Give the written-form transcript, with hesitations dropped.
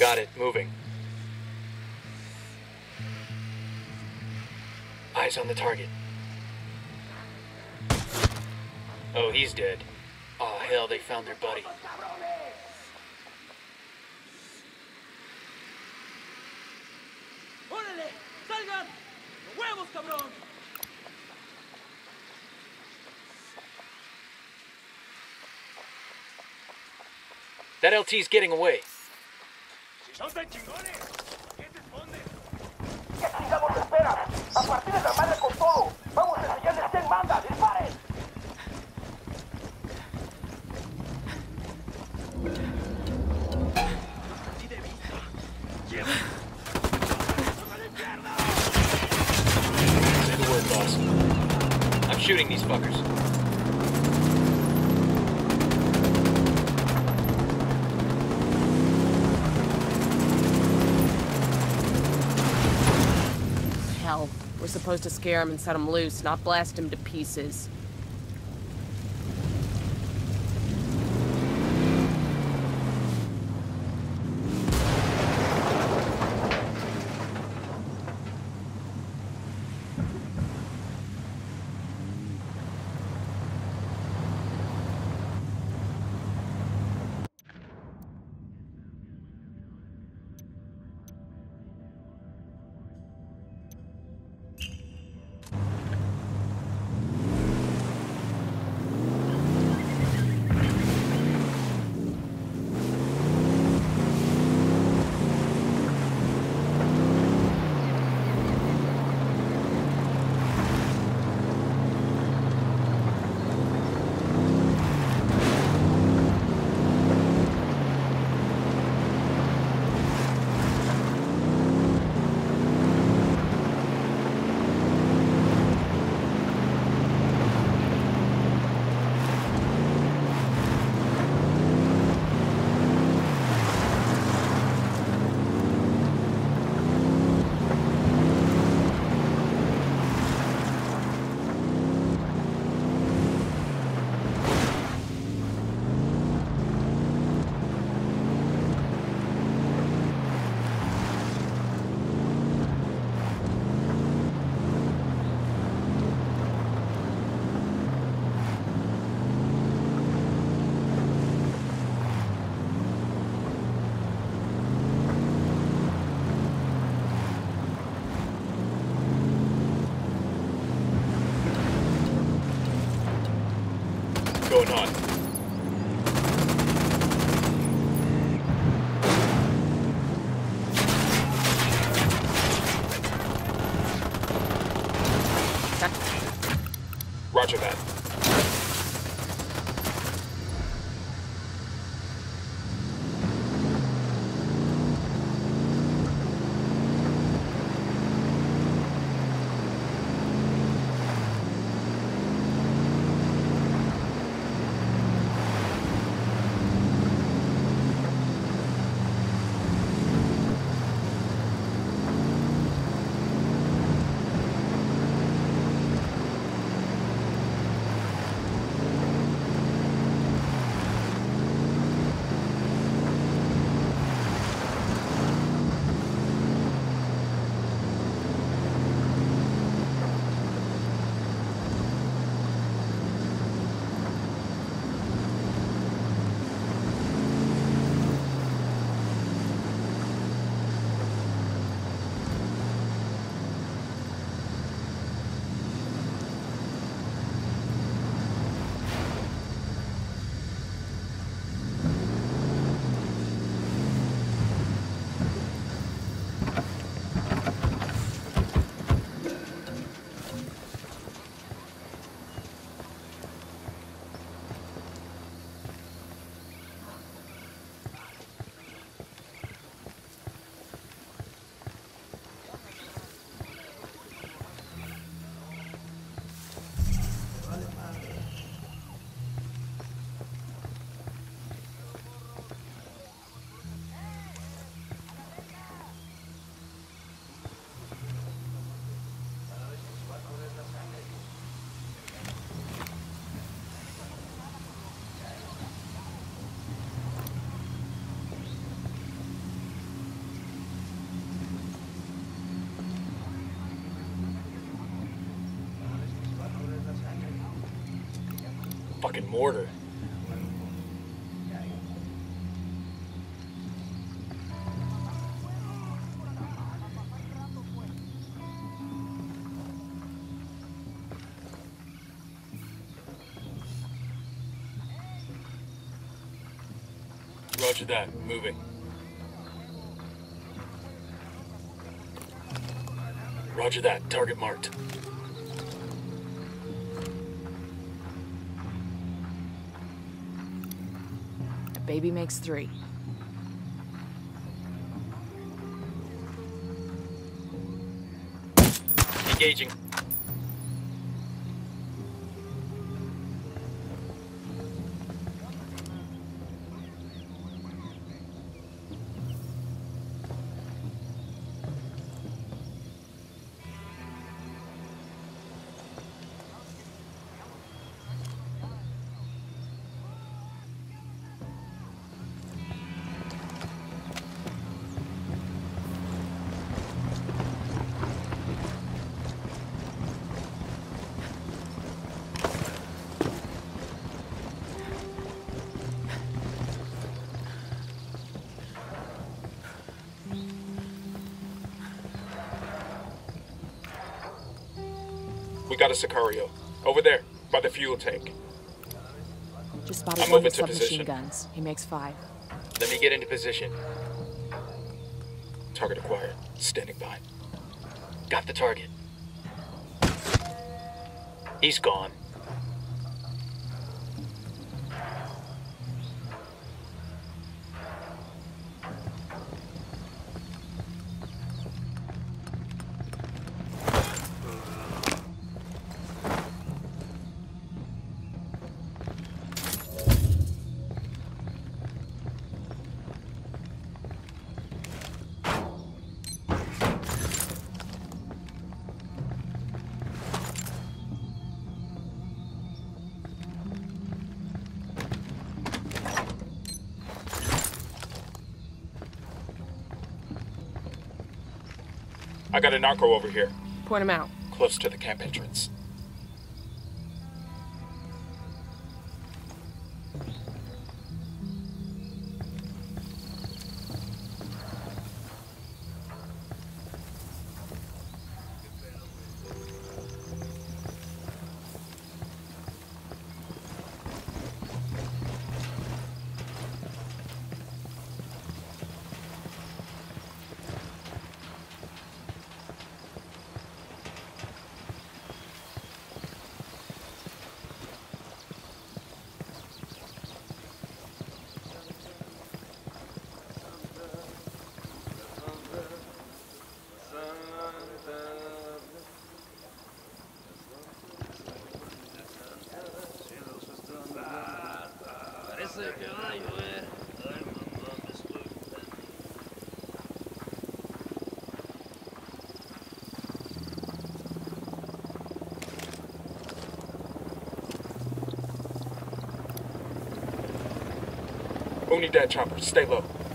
Got it. Moving. Eyes on the target. Oh, he's dead. Oh, hell, they found their buddy. ¡Órale! ¡Salgan! ¡Los huevos, cabrón! That LT's getting away. ¡Si son tan chingones! ¿Qué te escondes? ¿Qué chingados esperas? ¡A partir de la madre con todo! ¡Vamos a enseñarles quién manda! ¡Disparen! ¡Así de vista! Say the word, boss. I'm shooting these fuckers. Hell, we're supposed to scare him and set him loose, not blast him to pieces. Going on. Roger that. Fucking mortar. Roger that. Moving. Roger that. Target marked. A baby makes 3. Engaging. We got a Sicario. Over there, by the fuel tank. Just spotted I'm one moving with to submachine position. guns. He makes 5. Let me get into position. Target acquired. Standing by. Got the target. He's gone. I got a narco over here, Point him out. close to the camp entrance. Unidad chopper, stay low.